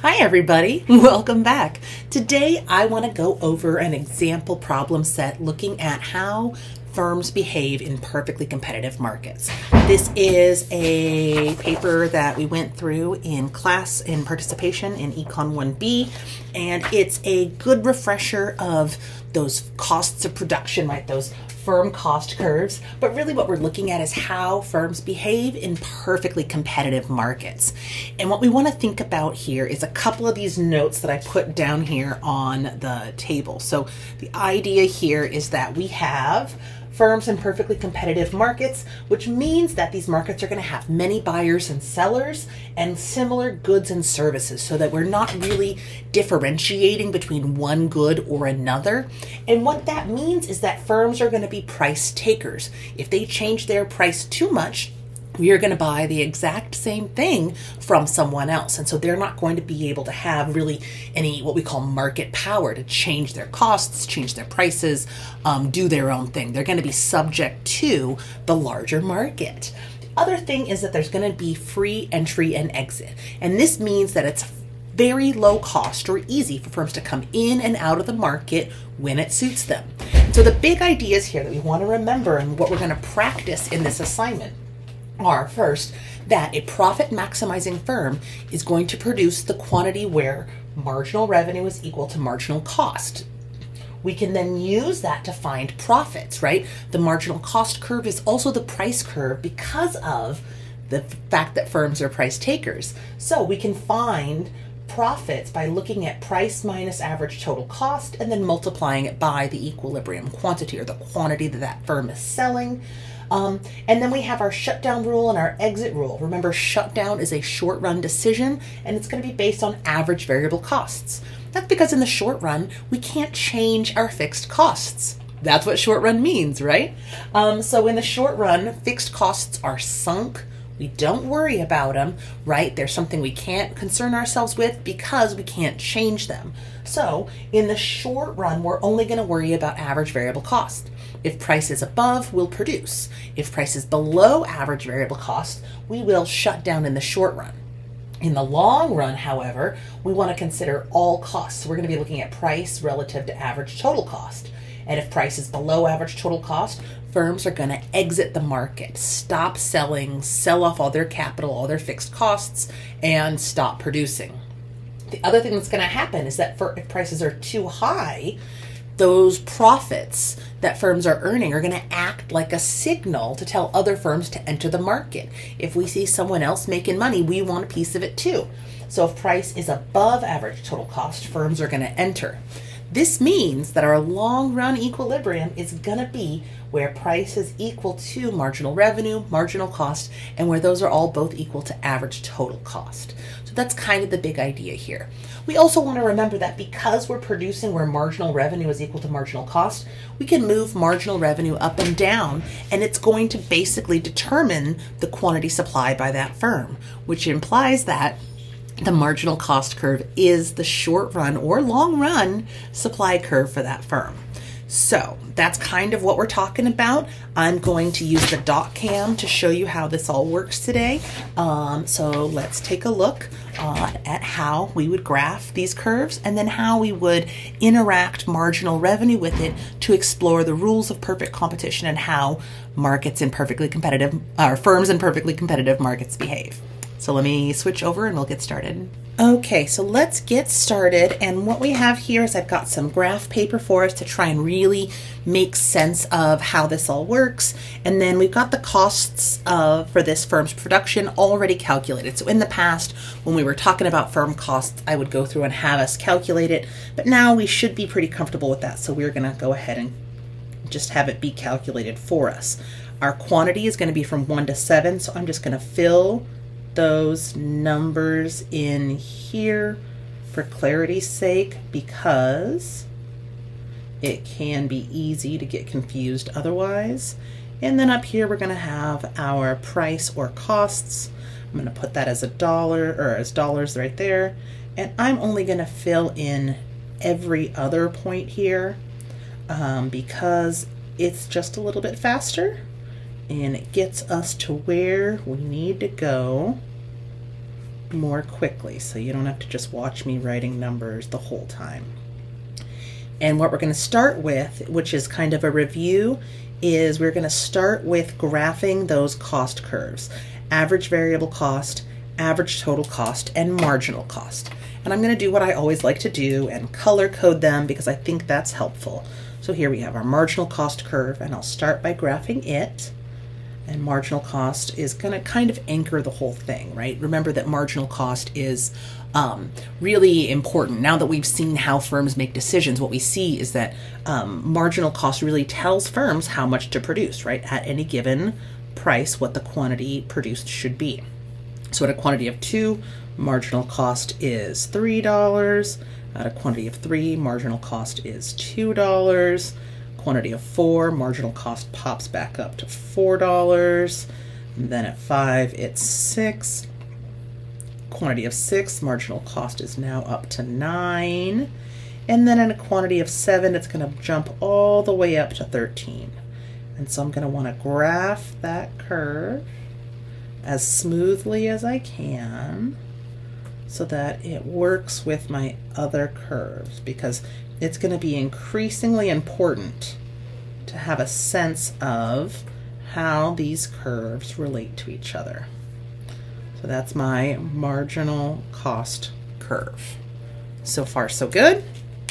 Hi everybody, welcome back. Today I want to go over an example problem set looking at how firms behave in perfectly competitive markets. This is a paper that we went through in class in participation in Econ 1B, and it's a good refresher of those costs of production, right? Those firm cost curves, but really what we're looking at is how firms behave in perfectly competitive markets. And what we want to think about here is a couple of these notes that I put down here on the table. So the idea here is that we have firms in perfectly competitive markets, which means that these markets are going to have many buyers and sellers and similar goods and services, so that we're not really differentiating between one good or another. And what that means is that firms are going to be price takers. If they change their price too much, we are going to buy the exact same thing from someone else. And so they're not going to be able to have really any what we call market power to change their costs, change their prices, do their own thing. They're going to be subject to the larger market. The other thing is that there's going to be free entry and exit. And this means that it's very low cost or easy for firms to come in and out of the market when it suits them. So the big ideas here that we want to remember and what we're going to practice in this assignment are, first, that a profit maximizing firm is going to produce the quantity where marginal revenue is equal to marginal cost. We can then use that to find profits, right? The marginal cost curve is also the price curve because of the fact that firms are price takers. So we can find profits by looking at price minus average total cost and then multiplying it by the equilibrium quantity, or the quantity that that firm is selling. And then we have our shutdown rule and our exit rule. Remember, shutdown is a short-run decision, and it's going to be based on average variable costs. That's because in the short run, we can't change our fixed costs. That's what short run means, right? So in the short run, fixed costs are sunk. We don't worry about them, right? They're something we can't concern ourselves with because we can't change them. So in the short run, we're only going to worry about average variable cost. If price is above, we'll produce. If price is below average variable cost, we will shut down in the short run. In the long run, however, we want to consider all costs. So we're going to be looking at price relative to average total cost. And if price is below average total cost, firms are going to exit the market, stop selling, sell off all their capital, all their fixed costs, and stop producing. The other thing that's going to happen is that if prices are too high, those profits that firms are earning are going to act like a signal to tell other firms to enter the market. If we see someone else making money, we want a piece of it too. So if price is above average total cost, firms are going to enter. This means that our long-run equilibrium is going to be where price is equal to marginal revenue, marginal cost, and where those are all both equal to average total cost. So that's kind of the big idea here. We also want to remember that because we're producing where marginal revenue is equal to marginal cost, we can move marginal revenue up and down, and it's going to basically determine the quantity supplied by that firm, which implies that the marginal cost curve is the short run or long run supply curve for that firm. So that's kind of what we're talking about. I'm going to use the dot cam to show you how this all works today. So let's take a look at how we would graph these curves and then how we would interact marginal revenue with it to explore the rules of perfect competition and how markets in perfectly competitive, or firms in perfectly competitive markets behave. So let me switch over and we'll get started. Okay, so let's get started. And what we have here is I've got some graph paper for us to try and really make sense of how this all works. And then we've got the costs for this firm's production already calculated. So in the past, when we were talking about firm costs, I would go through and have us calculate it. But now we should be pretty comfortable with that. So we're going to go ahead and just have it be calculated for us. Our quantity is going to be from 1 to 7. So I'm just going to fill those numbers in here for clarity's sake, because it can be easy to get confused otherwise. And then up here we're going to have our price or costs. I'm going to put that as $1 or as dollars right there, and I'm only going to fill in every other point here because it's just a little bit faster and it gets us to where we need to go more quickly so you don't have to just watch me writing numbers the whole time. And what we're going to start with, which is kind of a review, is we're going to start with graphing those cost curves: average variable cost, average total cost, and marginal cost. And I'm going to do what I always like to do and color code them because I think that's helpful. So here we have our marginal cost curve, and I'll start by graphing it. And marginal cost is going to kind of anchor the whole thing, right? Remember that marginal cost is really important. Now that we've seen how firms make decisions, what we see is that marginal cost really tells firms how much to produce, right? At any given price, what the quantity produced should be. So at a quantity of 2, marginal cost is $3. At a quantity of 3, marginal cost is $2. Quantity of 4, marginal cost pops back up to $4. And then at 5, it's 6. Quantity of 6, marginal cost is now up to 9. And then in a quantity of 7, it's going to jump all the way up to 13. And so I'm going to want to graph that curve as smoothly as I can so that it works with my other curves, because it's going to be increasingly important to have a sense of how these curves relate to each other. So that's my marginal cost curve. So far, so good.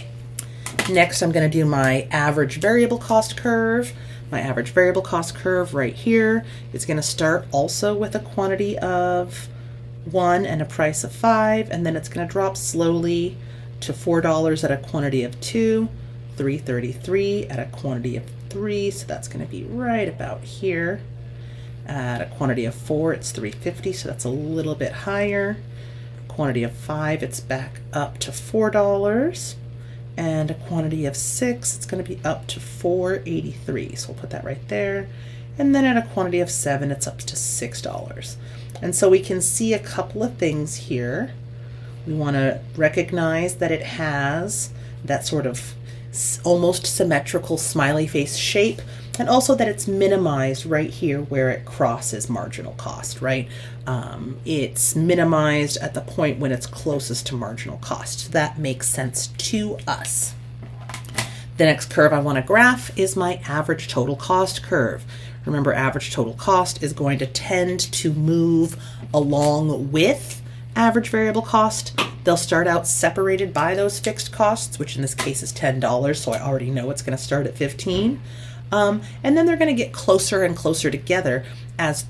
Next, I'm going to do my average variable cost curve. My average variable cost curve right here is going to start also with a quantity of 1 and a price of 5, and then it's going to drop slowly to $4 at a quantity of 2, $3.33 at a quantity of 3, so that's going to be right about here. At a quantity of 4, it's $3.50, so that's a little bit higher. Quantity of 5, it's back up to $4. And a quantity of 6, it's going to be up to $4.83, so we'll put that right there. And then at a quantity of 7, it's up to $6. And so we can see a couple of things here. We want to recognize that it has that sort of almost symmetrical smiley face shape, and also that it's minimized right here where it crosses marginal cost, right? It's minimized at the point when it's closest to marginal cost. That makes sense to us. The next curve I want to graph is my average total cost curve. Remember, average total cost is going to tend to move along with average variable cost. They'll start out separated by those fixed costs, which in this case is $10, so I already know it's going to start at 15. And then they're going to get closer and closer together as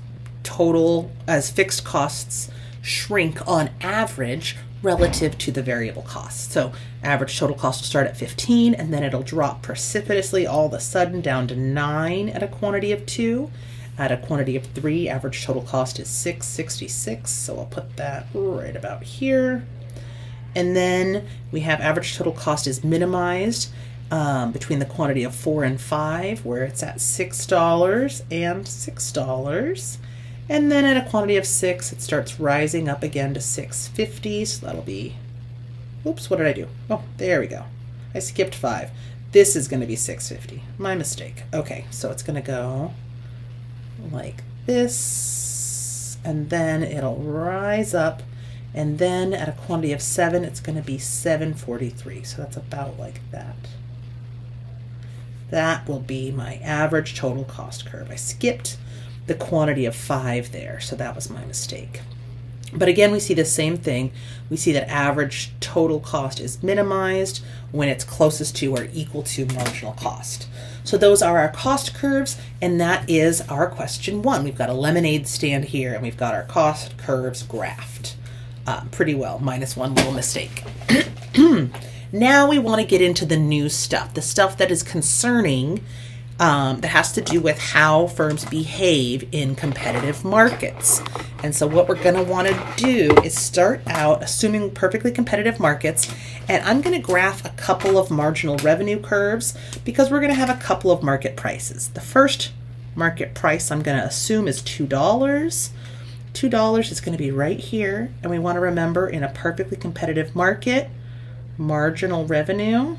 fixed costs shrink on average relative to the variable costs. So average total cost will start at 15, and then it'll drop precipitously all of a sudden down to 9 at a quantity of 2. At a quantity of 3, average total cost is $6.66, so I'll put that right about here. And then we have average total cost is minimized between the quantity of 4 and 5, where it's at $6 and $6. And then at a quantity of 6, it starts rising up again to $6.50, so that'll be, oops, what did I do? Oh, there we go. I skipped 5. This is going to be $6.50. My mistake. Okay, so it's going to go like this, and then it'll rise up, and then at a quantity of 7, it's going to be $7.43, so that's about like that. That will be my average total cost curve. I skipped the quantity of 5 there, so that was my mistake. But again, we see the same thing. We see that average total cost is minimized when it's closest to or equal to marginal cost. So those are our cost curves, and that is our question 1. We've got a lemonade stand here, and we've got our cost curves graphed pretty well, minus one little mistake. Now we want to get into the new stuff, the stuff that is concerning, that has to do with how firms behave in competitive markets. And so what we're going to want to do is start out assuming perfectly competitive markets, and I'm going to graph a couple of marginal revenue curves because we're going to have a couple of market prices. The first market price I'm going to assume is $2. $2 is going to be right here, and we want to remember in a perfectly competitive market, marginal revenue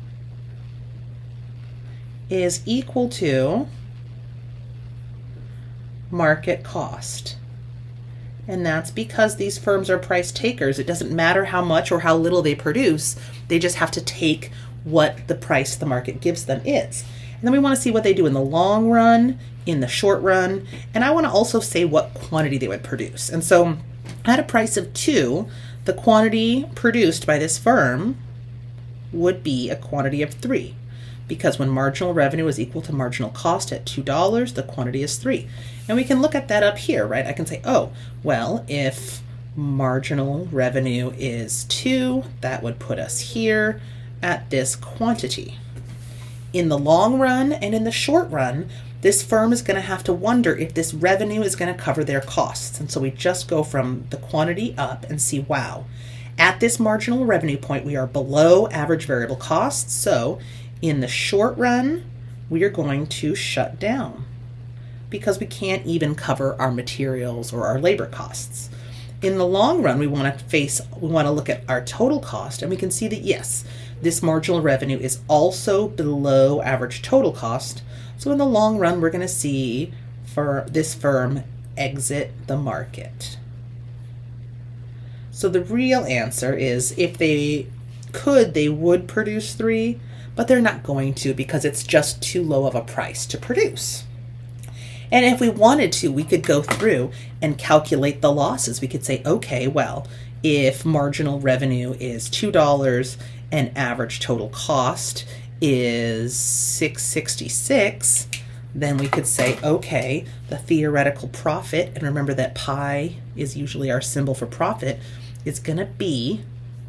is equal to market cost. And that's because these firms are price takers. It doesn't matter how much or how little they produce. They just have to take what the price the market gives them is. And then we want to see what they do in the long run, in the short run, and I want to also say what quantity they would produce. And so at a price of 2, the quantity produced by this firm would be a quantity of 3, because when marginal revenue is equal to marginal cost at $2, the quantity is 3. And we can look at that up here, right? I can say, oh, well, if marginal revenue is 2, that would put us here at this quantity. In the long run and in the short run, this firm is going to have to wonder if this revenue is going to cover their costs. And so we just go from the quantity up and see, wow, at this marginal revenue point, we are below average variable costs. So in the short run, we are going to shut down because we can't even cover our materials or our labor costs. In the long run, we want to look at our total cost, and we can see that yes, this marginal revenue is also below average total cost. So in the long run, we're going to see for this firm exit the market. So the real answer is if they could, they would produce 3, but they're not going to because it's just too low of a price to produce. And if we wanted to, we could go through and calculate the losses. We could say, okay, well, if marginal revenue is $2 and average total cost is $6.66, then we could say, okay, the theoretical profit, and remember that pi is usually our symbol for profit, is going to be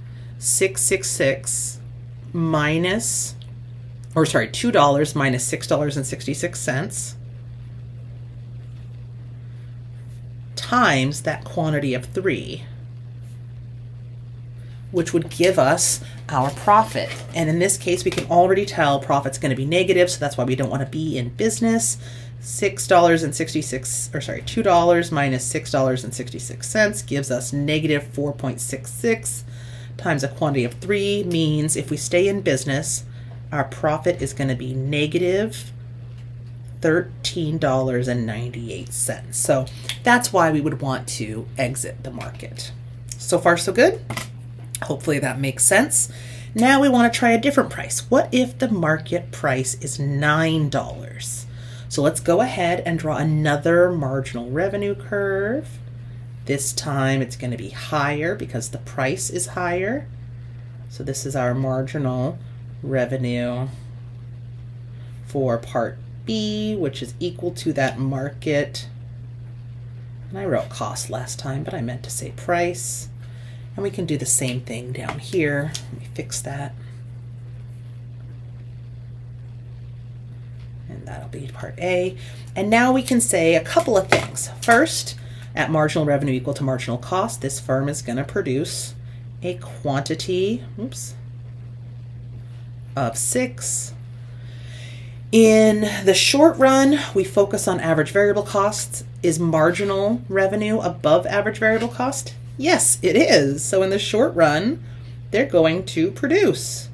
666 minus, or sorry, $2 minus $6.66 times that quantity of 3, which would give us our profit. And in this case, we can already tell profit's going to be negative, so that's why we don't want to be in business. $2 minus $6.66 gives us negative 4.66 times a quantity of 3 means if we stay in business, our profit is going to be negative $13.98. So that's why we would want to exit the market. So far, so good. Hopefully that makes sense. Now we want to try a different price. What if the market price is $9? So let's go ahead and draw another marginal revenue curve. This time it's going to be higher because the price is higher. So this is our marginal revenue for part B, which is equal to that market. And I wrote cost last time, but I meant to say price. And we can do the same thing down here. Let me fix that. And that'll be part A. And now we can say a couple of things. First, at marginal revenue equal to marginal cost, this firm is going to produce a quantity, of 6. In the short run, we focus on average variable costs. Is marginal revenue above average variable cost? Yes, it is. So in the short run, they're going to produce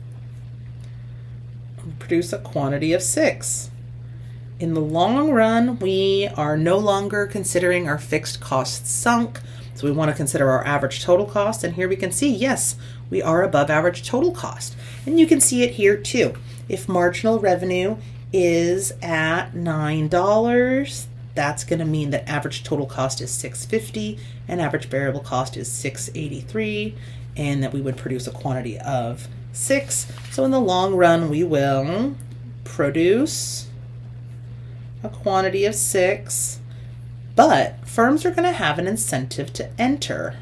a quantity of 6. In the long run, we are no longer considering our fixed costs sunk. So we want to consider our average total cost. And here we can see, yes, we are above average total cost. And you can see it here too. If marginal revenue is at $9, that's going to mean that average total cost is $6.50 and average variable cost is $6.83, and that we would produce a quantity of 6. So in the long run, we will produce a quantity of 6, but firms are going to have an incentive to enter.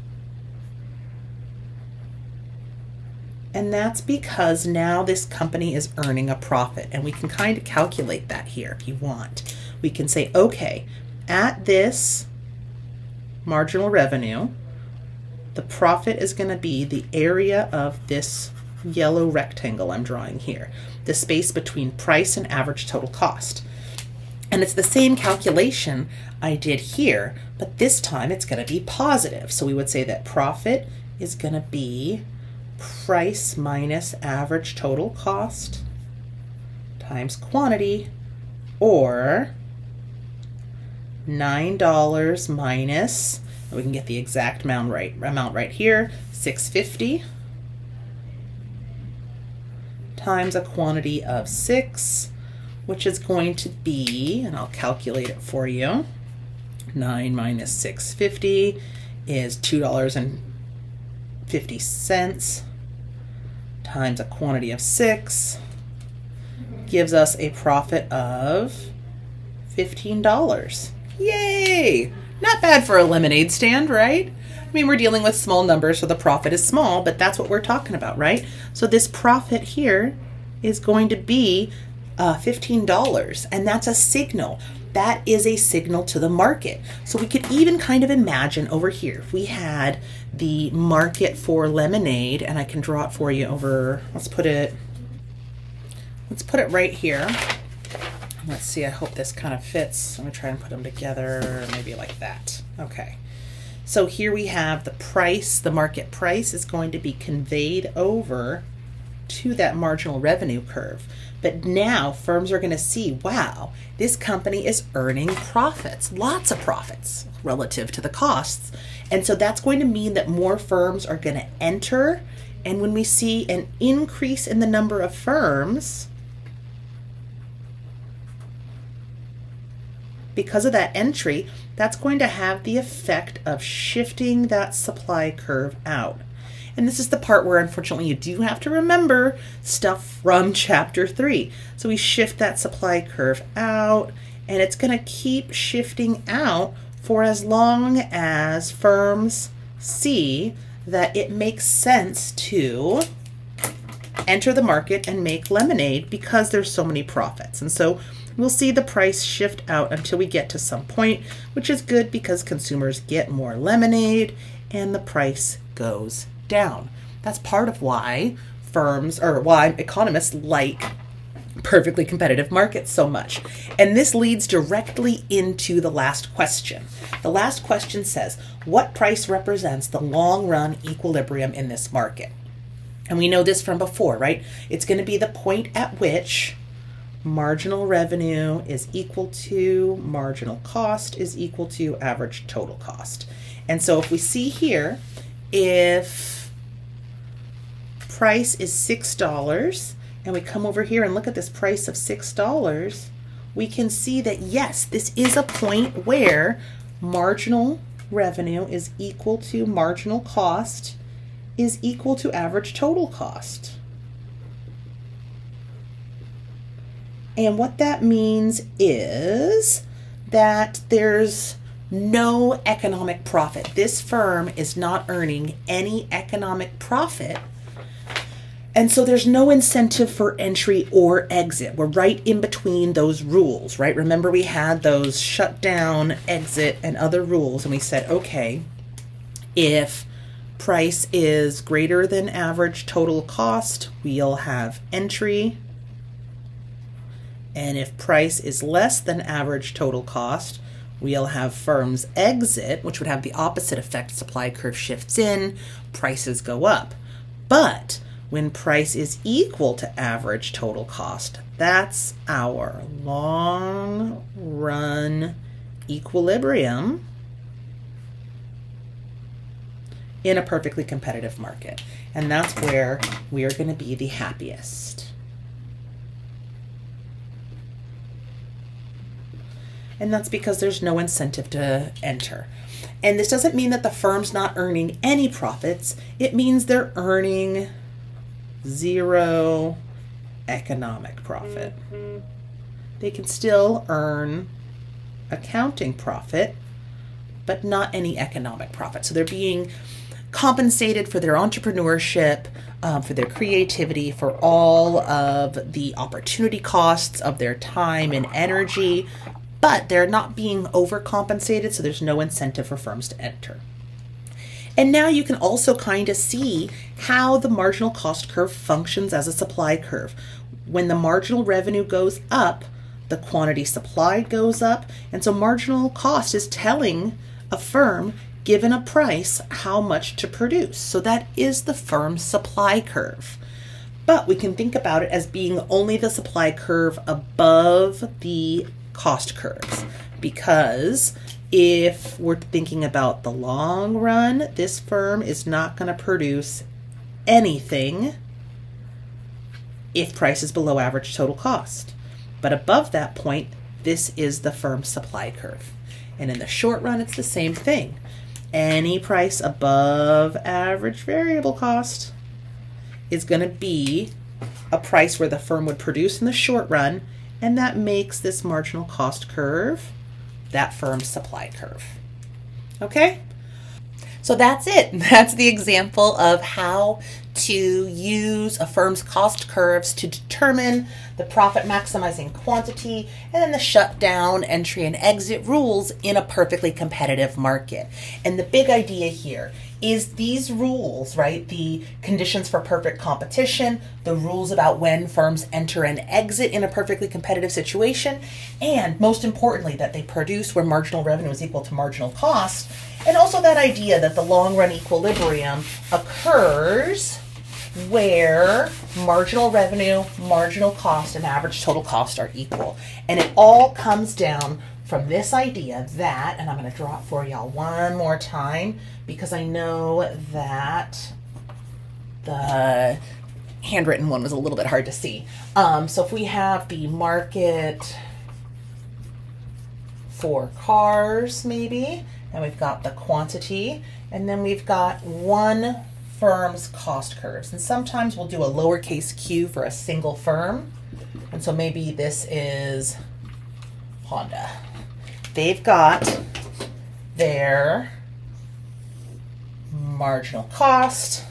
And that's because now this company is earning a profit, and we can kind of calculate that here if you want. We can say, okay, at this marginal revenue, the profit is going to be the area of this yellow rectangle I'm drawing here, the space between price and average total cost. And it's the same calculation I did here, but this time it's going to be positive. So we would say that profit is going to be price minus average total cost times quantity, or $9 minus, we can get the exact amount right here, $6.50 times a quantity of 6, which is going to be, and I'll calculate it for you, 9 minus $6.50 is $2.50 times a quantity of 6 gives us a profit of $15. Yay! Not bad for a lemonade stand, right? I mean, we're dealing with small numbers, so the profit is small, but that's what we're talking about, right? So this profit here is going to be $15, and that's a signal. That is a signal to the market. So we could even kind of imagine over here, if we had the market for lemonade, and I can draw it for you over, let's put it right here. Let's see, I hope this kind of fits. I'm gonna try and put them together, maybe like that. Okay. So here we have the price, the market price is going to be conveyed over to that marginal revenue curve. But now firms are going to see, wow, this company is earning profits, lots of profits relative to the costs. And so that's going to mean that more firms are going to enter. And when we see an increase in the number of firms, because of that entry, that's going to have the effect of shifting that supply curve out. And this is the part where, unfortunately, you do have to remember stuff from chapter 3. So we shift that supply curve out, and it's going to keep shifting out for as long as firms see that it makes sense to enter the market and make lemonade because there's so many profits. And so we'll see the price shift out until we get to some point, which is good because consumers get more lemonade and the price goes down. That's part of why firms, or why economists like perfectly competitive markets so much. And this leads directly into the last question. The last question says, what price represents the long run equilibrium in this market? And we know this from before, right? It's going to be the point at which marginal revenue is equal to marginal cost is equal to average total cost. And so if we see here, if price is $6 and we come over here and look at this price of $6, we can see that yes, this is a point where marginal revenue is equal to marginal cost is equal to average total cost. And what that means is that there's no economic profit. This firm is not earning any economic profit. And so there's no incentive for entry or exit. We're right in between those rules, right? Remember we had those shut down, exit, and other rules. And we said, okay, if price is greater than average total cost, we'll have entry. And if price is less than average total cost, we'll have firms exit, which would have the opposite effect. Supply curve shifts in, prices go up. But when price is equal to average total cost, that's our long run equilibrium in a perfectly competitive market. And that's where we are going to be the happiest. And that's because there's no incentive to enter. And this doesn't mean that the firm's not earning any profits. It means they're earning zero economic profit. They can still earn accounting profit, but not any economic profit. So they're being compensated for their entrepreneurship, for their creativity, for all of the opportunity costs of their time and energy, but they're not being overcompensated, so there's no incentive for firms to enter. And now you can also kind of see how the marginal cost curve functions as a supply curve. When the marginal revenue goes up, the quantity supplied goes up, and so marginal cost is telling a firm, given a price, how much to produce. So that is the firm's supply curve. But we can think about it as being only the supply curve above the cost curves. because if we're thinking about the long run, this firm is not going to produce anything if price is below average total cost. But above that point, this is the firm's supply curve. And in the short run, it's the same thing. Any price above average variable cost is going to be a price where the firm would produce in the short run, and that makes this marginal cost curve that firm's supply curve. Okay? So that's it. That's the example of how to use a firm's cost curves to determine the profit maximizing quantity and then the shutdown, entry, and exit rules in a perfectly competitive market. And the big idea here is these rules, right? The conditions for perfect competition, the rules about when firms enter and exit in a perfectly competitive situation, and most importantly, that they produce where marginal revenue is equal to marginal cost. And also that idea that the long run equilibrium occurs where marginal revenue, marginal cost, and average total cost are equal. And it all comes down from this idea that, and I'm going to draw it for y'all one more time because I know that the handwritten one was a little bit hard to see. So if we have the market for cars maybe, and we've got the quantity, and then we've got one firm's cost curves. And sometimes we'll do a lowercase q for a single firm. And so maybe this is Honda. They've got their marginal cost,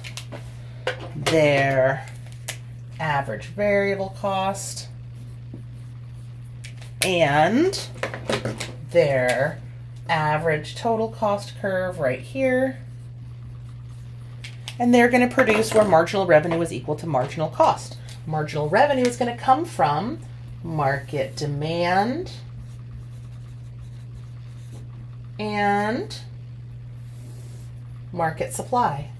their average variable cost, and their average total cost curve right here. And they're going to produce where marginal revenue is equal to marginal cost. Marginal revenue is going to come from market demand and market supply.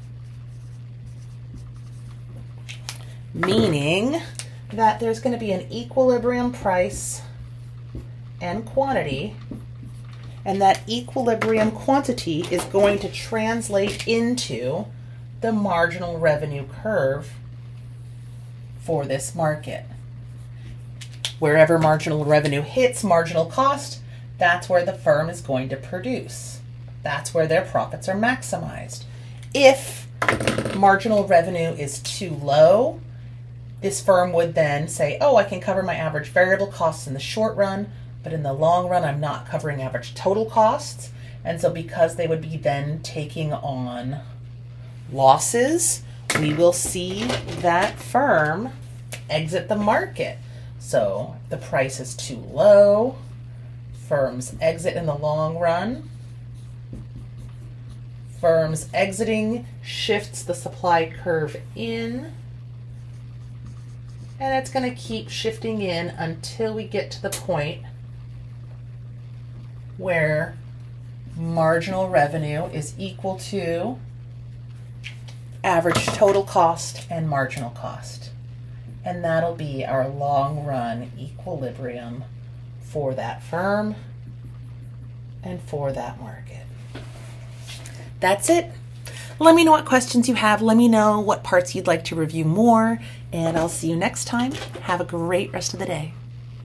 Meaning that there's going to be an equilibrium price and quantity, and that equilibrium quantity is going to translate into the marginal revenue curve for this market. Wherever marginal revenue hits marginal cost, that's where the firm is going to produce. That's where their profits are maximized. If marginal revenue is too low, this firm would then say, oh, I can cover my average variable costs in the short run, but in the long run, I'm not covering average total costs. And so because they would be then taking on losses, we will see that firm exit the market. So the price is too low, firms exit in the long run. Firms exiting shifts the supply curve in, and it's going to keep shifting in until we get to the point where marginal revenue is equal to average total cost and marginal cost. And that'll be our long run equilibrium for that firm and for that market. That's it. Let me know what questions you have. Let me know what parts you'd like to review more, and I'll see you next time. Have a great rest of the day.